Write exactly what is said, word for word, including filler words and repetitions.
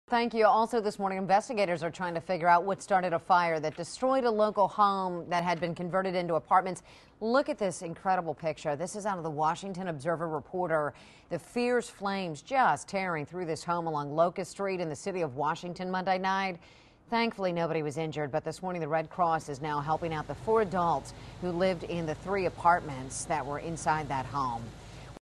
Thank you. Also this morning, investigators are trying to figure out what started a fire that destroyed a local home that had been converted into apartments. Look at this incredible picture. This is out of the Washington Observer Reporter. The fierce flames just tearing through this home along Locust Street in the city of Washington Monday night. Thankfully, nobody was injured, but this morning the Red Cross is now helping out the four adults who lived in the three apartments that were inside that home.